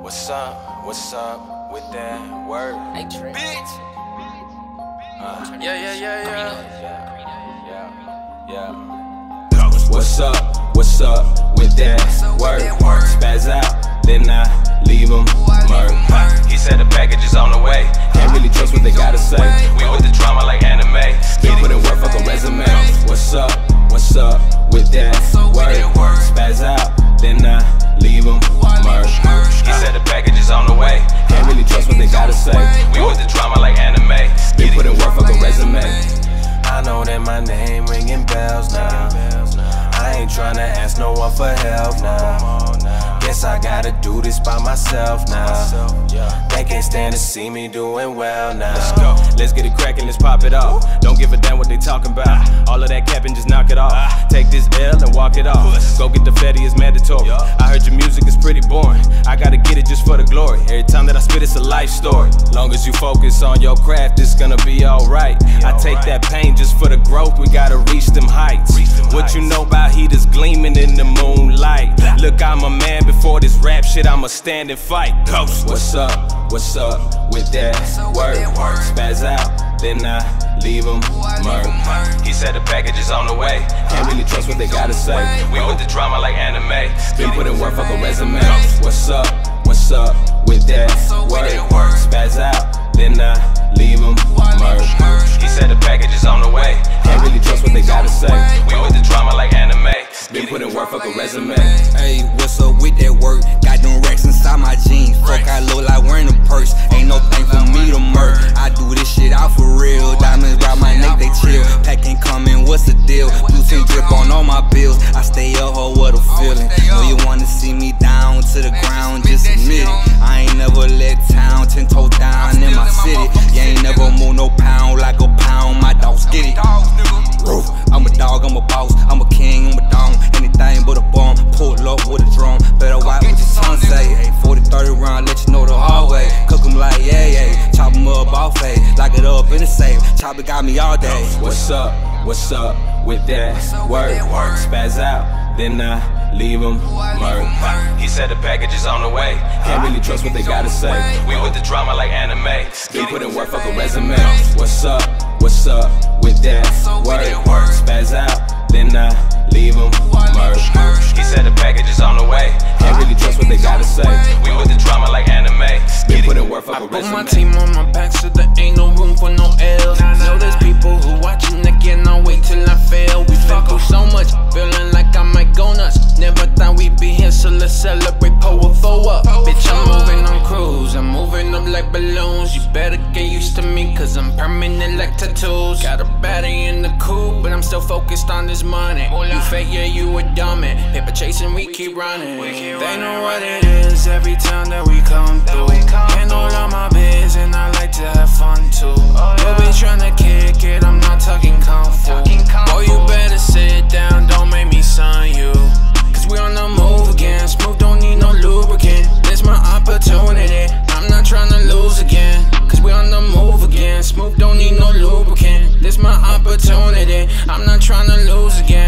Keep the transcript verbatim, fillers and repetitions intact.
What's up? What's up with that word? Hey, bitch. Uh, Yeah, yeah, yeah, yeah. yeah, yeah, yeah. What's up? What's up with that word? Spaz out, then I leave him murk. He said the package is on the way. Can't really trust what they gotta say. We with the drama like anime. He put in work, fuck a resume. What's up? What's up with that word? Spaz out, then I leave him murk. He said the package is on the way. Can't really trust what they gotta say. We with the drama like anime. He put in work, fuck a resume. I know that my name ringing bells now. I ain't tryna ask no one for help now. Guess I gotta do this by myself now. They can't stand to see me doing well now. Let's go. Let's get it crackin', let's pop it off. Don't give a damn what they talking about. All of that capping, just knock it off. Take this L and walk it off. Go get the fatty, it's mandatory. I heard your music is pretty boring. I gotta get it just for the glory. Every time that I spit, it's a life story. Long as you focus on your craft, it's gonna be alright. I take that pain just for the growth, we gotta reach them heights. What you know about heaters gleaming in the moonlight? Look, I'm a man before this rap shit, I'ma stand and fight. Ghost. What's up? What's up with that word? Spaz out, then I leave him murk. He said the package is on the way. Can't really trust what they gotta say. We with the drama like anime. Been putting work, fuck a resume. What's up? What's up with that word? Spaz out, then I leave him murk. He said the package is on the way. Can't really trust what they gotta say. We with the drama like anime. Been putting work, fuck a resume. Hey, what's up with that work? Got them racks inside my jeans. Fuck, I look like wearing a purse. Ain't no thing for me to murk. I do this shit out for real. Diamonds round my neck, they chill. Pack ain't coming, what's the deal? Blue team drip on all my bills. I stay up, ho, what a feeling. Know you wanna see me down to the ground, just admit it. I ain't never let town, ten toes down in my city. You ain't never move no pound like a pound, my dogs get it. Roof, I'm a dog, I'm a boss, I'm a king, I'm a dog. Anything but a bomb, pull up with a drum. Better watch what your son say. Hey, forty thirty round, let you know the hallway. Cook them like yeah, yeah. Chop them up off fade, lock it up in the safe. Chop it got me all day. What's up? What's up with that word? Spaz out, then I leave him murk. He said the package is on the way. Can't really trust what they gotta say. We with the drama like anime. Been putting work, fuck a resume. What's up? What's up with that word? Spaz out, then I leave him murk. He said the package is on the way. Can't really trust what they gotta say. We with the drama like anime. Been putting work, fuck a resume. I put my team on my back so there ain't no room for no L's. Know there's people who watching again, I'll wait till I fail. We fuck through so much, feeling like I might go nuts. Never thought we'd be here, so let's celebrate, pull a throw up. Bitch, I'm moving on cruise, I'm moving up like balloons. You better get used to me, cause I'm permanent like tattoos. Got a baddie in the coupe, but I'm still focused on this money. You fake, yeah, you a dummy. Paper chasing, we keep running. They know what it is every time that we come through. Handle all my biz, and I like to have fun too. You be tryna kick it, I'm not talking kung fu. Boy, you better sit down, don't make me son you. Cause we on the move again, smooth don't need no lubricant. This my opportunity, I'm not tryna lose again. Cause we on the move again, smooth don't need no lubricant. This my opportunity, I'm not tryna lose again.